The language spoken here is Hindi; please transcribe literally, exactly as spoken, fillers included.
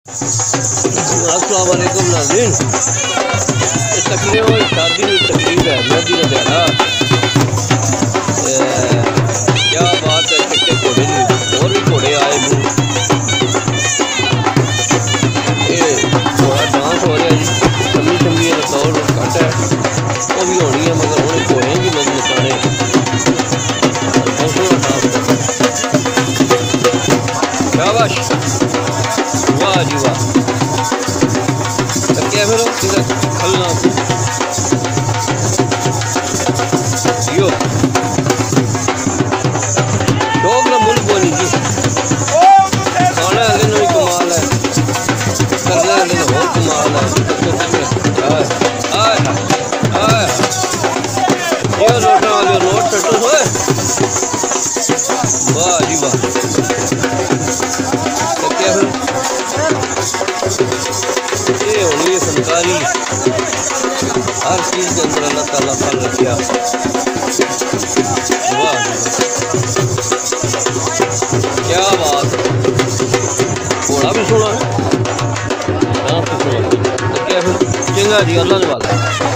अस्सलाम वालेकुम नाज़रीन, तकरीब और शादी की तकरीब है मेहंदी का दिहाड़ा। क्या बात है, कितने घोड़े और भी घोड़े आए हैं। ये थोड़ा डांस हो रहा है जी, शमी शमी दौड़ घट है वो भी होनी है, मगर उन्हें घोड़े भी मत नचाने। शाबाश, वाह जी वाह। क्या फिर खलना यो शौक ना मुल्क बोली जी, खाना अगले नहीं कमाल है, करना अगले ना बहुत कमाल है। आए आए यो नोट वाले नोट टटू होए, वाह जी वाह। क्या फिर ये होनी है फनकारी, हर चीज़ के अंदर अल्लाह ताला फल रखा। वाह क्या बात, घोड़ा भी सोना, डांस भी सोना। क्या फिर चंगा जी, अल्लाह ने वाला।